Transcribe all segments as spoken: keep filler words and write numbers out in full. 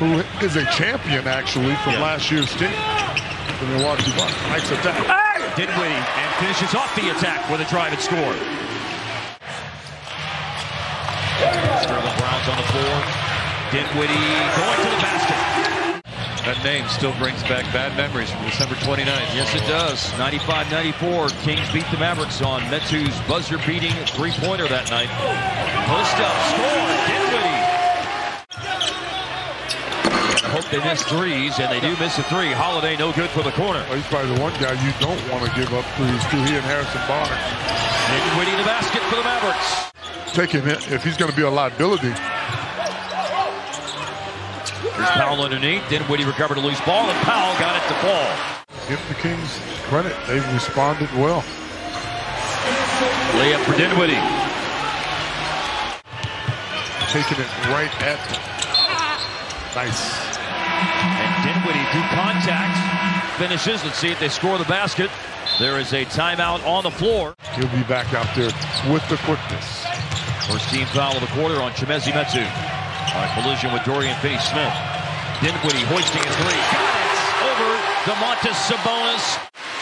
who is a champion, actually, from yeah. last year's team, the Milwaukee Bucks. Nice attack. Hey! Dinwiddie, and finishes off the attack with a drive and score. Sterling Brown's on the floor. Dinwiddie going to the basket. That name still brings back bad memories from December twenty-ninth. Yes, it does. ninety-five ninety-four, Kings beat the Mavericks on Metu's buzzer-beating three-pointer that night. Post up, score, Dinwiddie. I hope they miss threes, and they do miss a three. Holiday no good for the corner. Well, he's probably the one guy you don't want to give up threes to. He and Harrison Barnes. Dinwiddie the basket for the Mavericks. Taking it if he's going to be a liability. Here's Powell underneath. Dinwiddie recovered a loose ball, and Powell got it to fall. Give the Kings credit. They've responded well. Layup for Dinwiddie. Taking it right at them. Nice. And Dinwiddie through contact finishes. Let's see if they score the basket. There is a timeout on the floor. He'll be back out there with the quickness. First team foul of the quarter on Chimezie Metu. On a collision with Dorian Finney-Smith. Dinwiddie hoisting a three. Got it! Over Domantas Sabonis.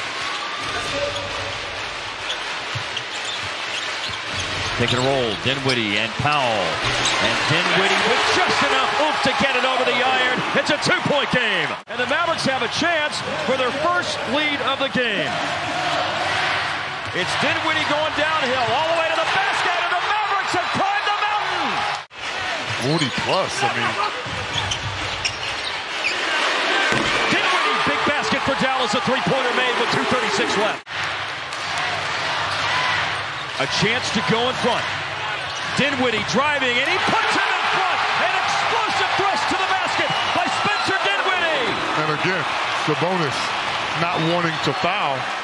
Taking a roll. Dinwiddie and Powell. And Dinwiddie with just enough oomph to get it over the iron. It's a two-point game. And the Mavericks have a chance for their first lead of the game. It's Dinwiddie going downhill all the way to the basket, and the Mavericks have climbed the mountain. forty plus, I mean. Dinwiddie, big basket for Dallas. A three-pointer made with two thirty-six left. A chance to go in front. Dinwiddie driving, and he puts him in front. An explosive thrust to the basket by Spencer Dinwiddie. And again, Sabonis not wanting to foul.